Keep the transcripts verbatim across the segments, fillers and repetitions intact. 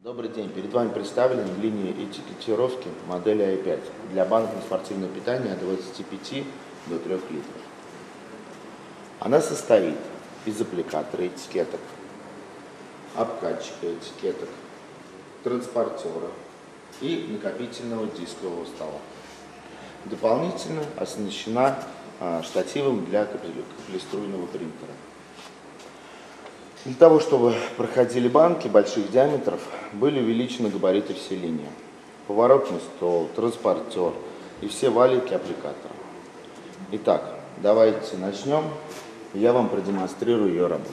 Добрый день. Перед вами представлена линия этикетировки модели ай пять для банок на спортивное питание от двадцати пяти до трёх литров. Она состоит из аппликатора этикеток, обкатчика этикеток, транспортера и накопительного дискового стола. Дополнительно оснащена а, штативом для капелеструйного принтера. Для того, чтобы проходили банки больших диаметров, были увеличены габариты всей линии. Поворотный стол, транспортер и все валики аппликатора. Итак, давайте начнем. Я вам продемонстрирую ее работу.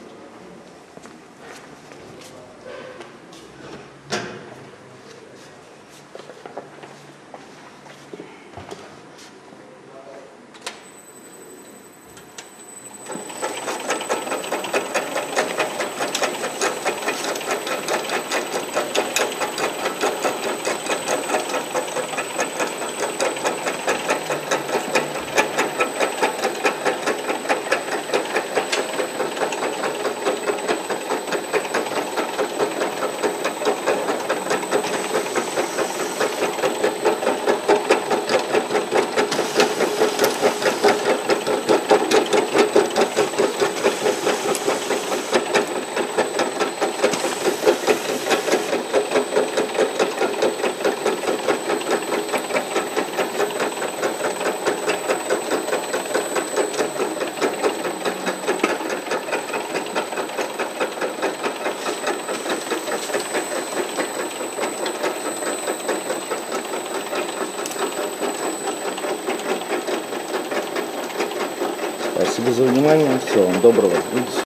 Спасибо за внимание. Всего вам доброго.